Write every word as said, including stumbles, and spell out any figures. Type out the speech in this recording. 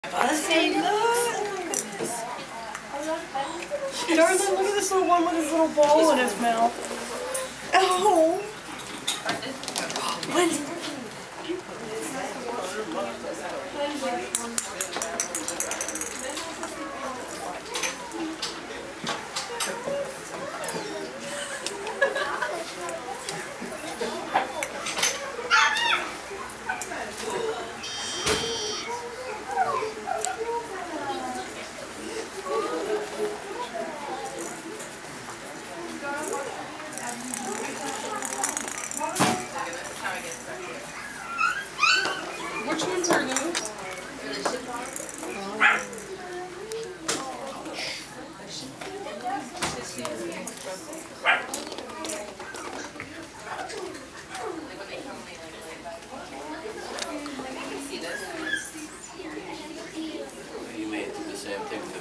Buzzing, look! Darling, look at this little one with his little ball in his mouth. Oh! Wendy! Which ones are those? You may do the same thing with the